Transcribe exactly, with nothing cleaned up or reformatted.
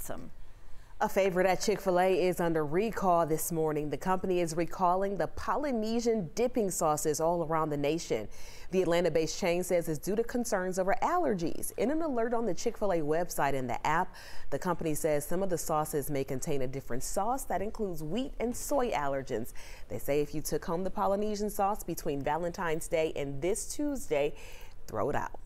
some. A favorite at Chick-fil-A is under recall this morning. The company is recalling the Polynesian dipping sauces all around the nation. The Atlanta-based chain says it's due to concerns over allergies. In an alert on the Chick-fil-A website and the app, the company says some of the sauces may contain a different sauce that includes wheat and soy allergens. They say if you took home the Polynesian sauce between Valentine's Day and this Tuesday, throw it out.